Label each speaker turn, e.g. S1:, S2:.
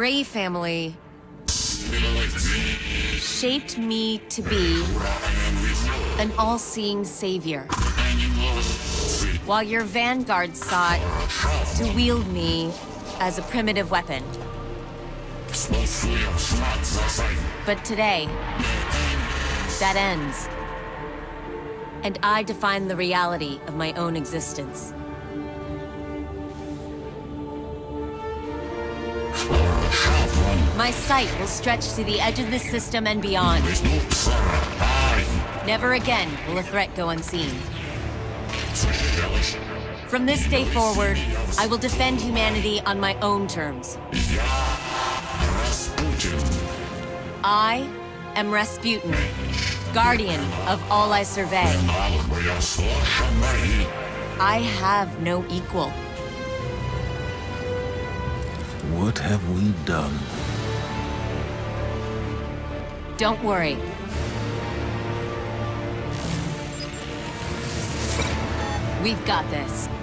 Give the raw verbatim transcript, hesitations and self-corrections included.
S1: brave family shaped me to be an all-seeing savior, while your vanguard sought to wield me as a primitive weapon. But today, that ends, and I define the reality of my own existence. My sight will stretch to the edge of this system and beyond. Never again will a threat go unseen. From this day forward, I will defend humanity on my own terms. I am Rasputin, guardian of all I survey. I have no equal.
S2: What have we done?
S1: Don't worry. We've got this.